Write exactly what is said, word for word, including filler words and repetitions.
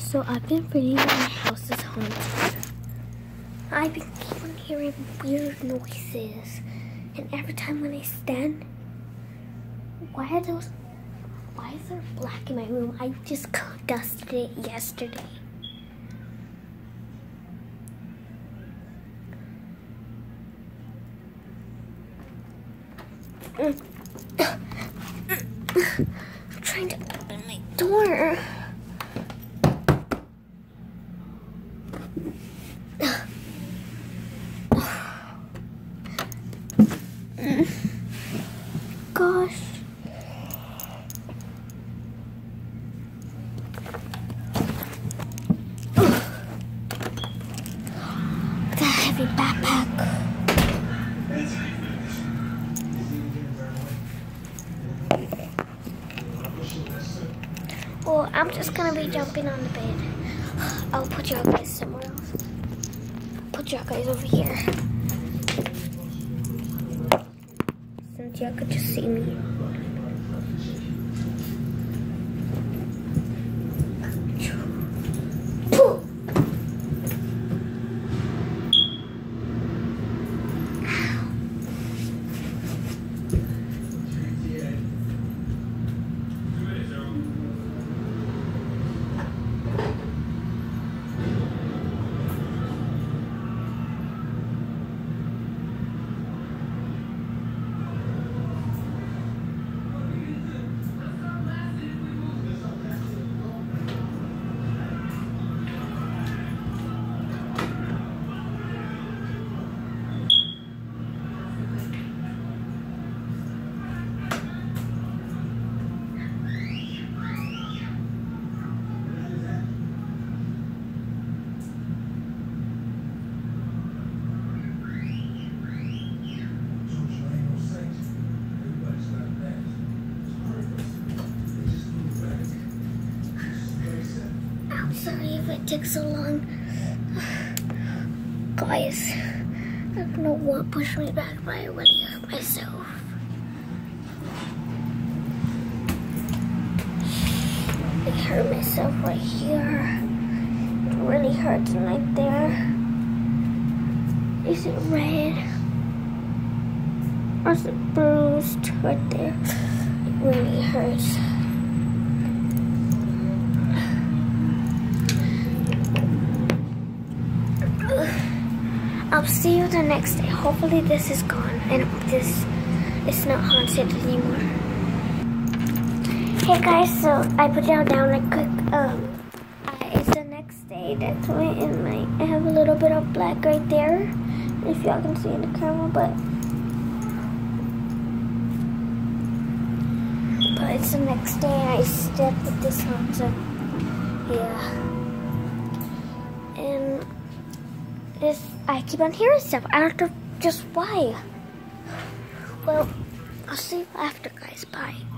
So I've been feeling my house is haunted. I've been keep on hearing weird noises, and every time when I stand, why are those? Why is there black in my room? I just dusted it yesterday. I'm trying to open my door. Gosh. The heavy backpack. Well, I'm just gonna be jumping on the bed. I'll put y'all guys somewhere else. Put y'all guys over here. Since y'all could just see me. Sorry if it took so long. Guys, I don't know what pushed me back, but I really hurt myself. I hurt myself right here. It really hurts right there. Is it red? Or is it bruised right there? It really hurts. I'll see you the next day. Hopefully this is gone and this is not haunted anymore. Hey guys, so I put y'all down a quick, um, uh, it's the next day. That's why in my, I have a little bit of black right there. If y'all can see in the camera, but, but it's the next day and I stepped with this on, so, yeah. And this, I keep on hearing stuff. I don't know just why. Well, I'll see you after, guys. Bye.